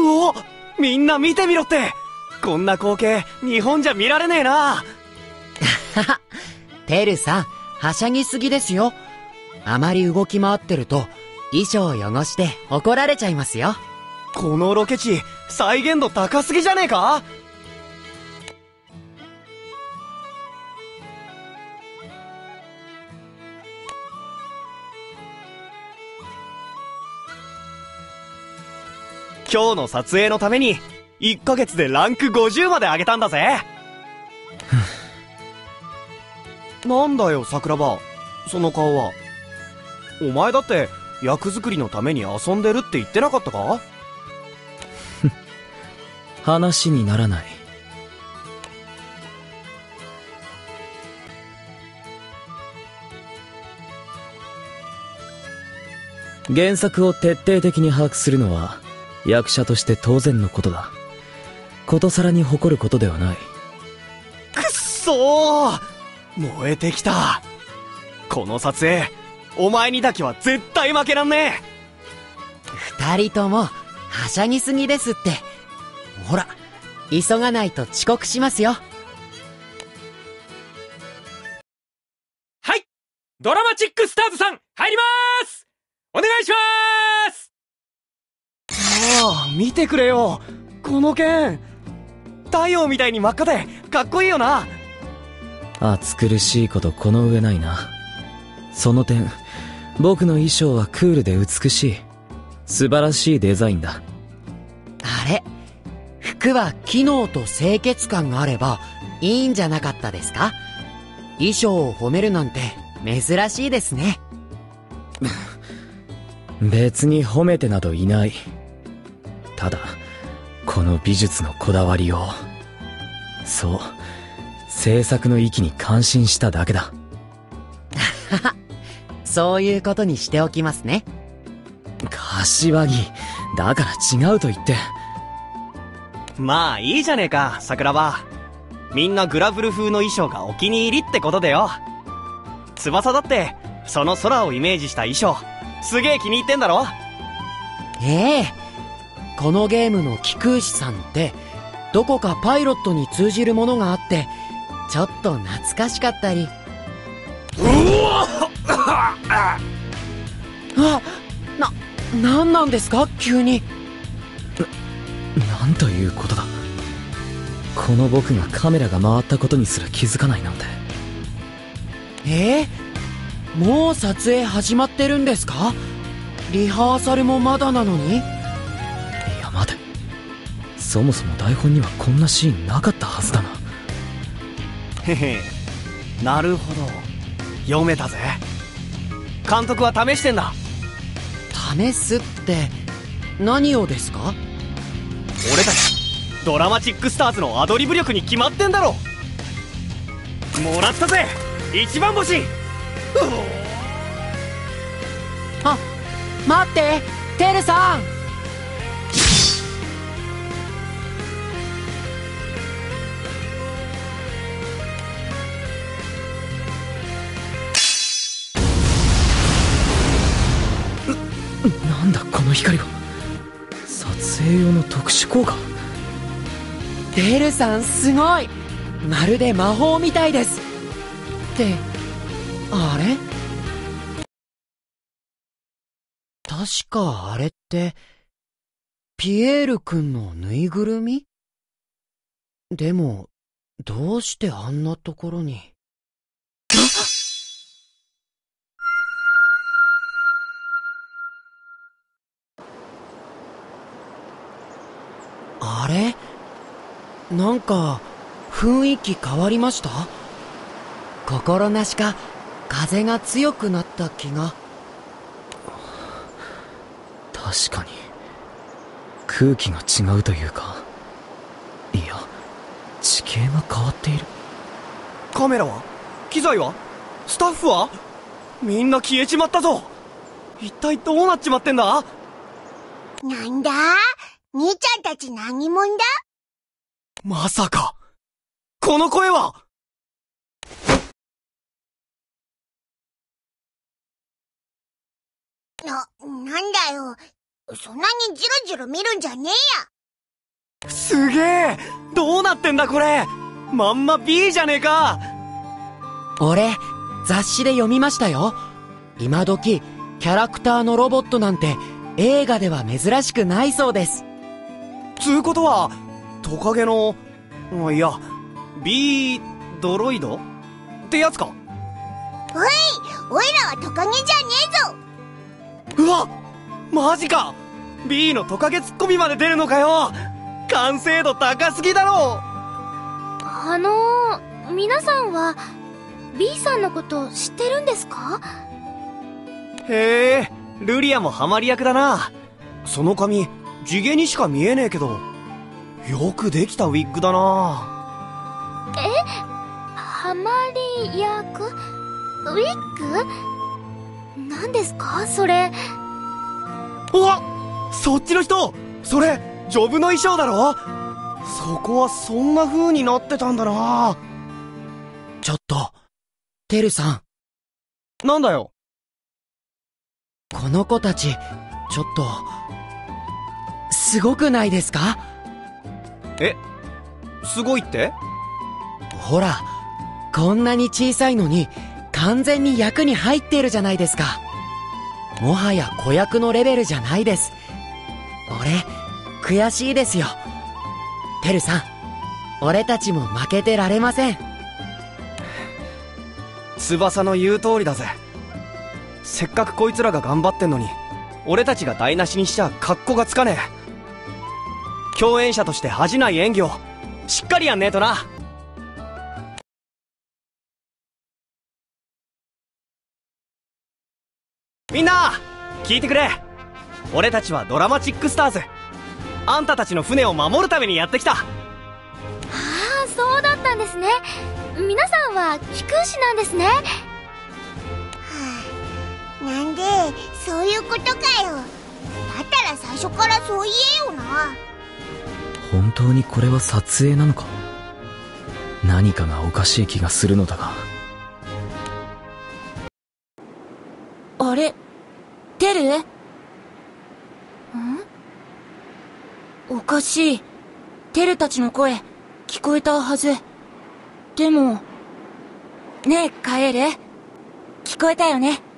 お、みんな見てみろって。こんな光景日本じゃ見られねえな。 テルさん、はしゃぎすぎですよ。あまり動き回ってると衣装を汚して怒られちゃいますよ。 このロケ地再現度高すぎじゃねえか。今日の撮影のために1ヶ月でランク50まで上げたんだぜ。なんだよ桜庭、その顔は。お前だって役作りのために遊んでるって言ってなかったか。 話にならない。原作を徹底的に把握するのは役者として当然のことだ。ことさらに誇ることではない。 くっそー、燃えてきた。この撮影お前にだけは絶対負けらんねえ。二人ともはしゃぎすぎですって。ほら、急がないと遅刻しますよ。 はい、ドラマチックスターズさん入りまーす。お願いしまーす。 ああ、見てくれよこの剣。太陽みたいに真っ赤でかっこいいよな。 暑苦しいことこの上ないな。その点僕の衣装はクールで美しい。素晴らしいデザインだ。 あれ、服は機能と清潔感があればいいんじゃなかったですか。衣装を褒めるなんて珍しいですね。 別に褒めてなどいない。ただこの美術のこだわりを、そう、制作の域に感心しただけだ。 そういうことにしておきますね。 柏木、だから違うと言って。 まあいいじゃねえか桜庭。みんなグラブル風の衣装がお気に入りってことでよ。翼だってその空をイメージした衣装すげえ気に入ってんだろ。 ええ、このゲームの貴空士さんってどこかパイロットに通じるものがあってちょっと懐かしかったり。なんなんですか急に。 なんということだ。この僕がカメラが回ったことにすら気づかないなんて。 もう撮影始まってるんですか。リハーサルもまだなのに。 いや待て、そもそも台本にはこんなシーンなかったはずだな。 へへ、なるほど、読めたぜ。監督は試してんだ。 試すって何をですか。 俺たちドラマチックスターズのアドリブ力に決まってんだろ。もらったぜ一番星。 あ、待って、テルさん。 なんだこの光は。撮影用の特殊効果。 テルさんすごい。まるで魔法みたいです。ってあれ、確かあれってピエール君のぬいぐるみ。でもどうしてあんなところに。あれ、なんか雰囲気変わりました。心なしか風が強くなった気が。 確かに空気が違うというか、いや地形が変わっている。 カメラは、機材は、スタッフは、みんな消えちまったぞ。一体どうなっちまってんだ。 なんだ、兄ちゃんたち何者だ。 まさかこの声は。 なんだよ、そんなにジロジロ見るんじゃねえや。 すげえ。どうなってんだこれ。まんま B じゃねえか。 俺、雑誌で読みましたよ。今時、キャラクターのロボットなんて映画では珍しくないそうです。 つうことは、トカゲの、いや、B ドロイドってやつか。 おい、おいらはトカゲじゃねえぞ。 うわ、マジか。 B のトカゲツッコミまで出るのかよ。完成度高すぎだろ。 皆さんは B さんのこと知ってるんですか？ へえ、ルリアもハマり役だな。その髪、地毛にしか見えねえけど、よくできたウィッグだな。 ハマり役？ウィッグ？何ですかそれ。 うわ、そっちの人。それジョブの衣装だろ。そこはそんな風になってたんだな。 ちょっと、テルさん。 なんだよ。 この子たち、ちょっと、すごくないですか？ え、すごいって？ ほら、こんなに小さいのに完全に役に入っているじゃないですか。もはや子役のレベルじゃないです。俺、悔しいですよ。テルさん、俺たちも負けてられません。 翼の言う通りだぜ。せっかくこいつらが頑張ってんのに、俺たちが台無しにしちゃ格好がつかねえ。共演者として恥じない演技をしっかりやんねえとな。みんな聞いてくれ。俺たちはドラマチックスターズ。あんたたちの船を守るためにやってきた。 ああ、そうだったんですね。皆さんは貴公子なんですね。はあ、なんで、そういうことかよ。だったら最初からそう言えよな。 本当にこれは撮影なのか？何かがおかしい気がするのだが。 あれ、テル？おかしい。テルたちの声、聞こえたはず。でも、ねえ、カエル。聞こえたよね？